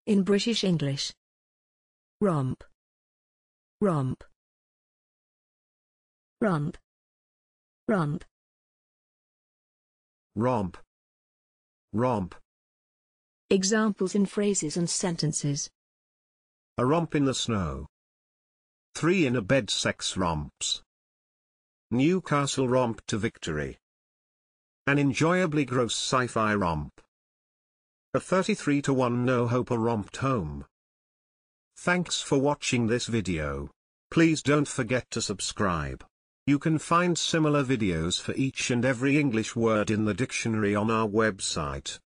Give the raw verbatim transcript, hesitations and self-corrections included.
In British English. Romp. Romp. Romp. Romp. Romp. Romp. Examples in phrases and sentences. A romp in the snow. Three in a bed sex romps. Newcastle romp to victory. An enjoyably gross sci-fi romp. A thirty-three to one no hope a romped home. Thanks for watching this video. Please don't forget to subscribe. You can find similar videos for each and every English word in the dictionary on our website.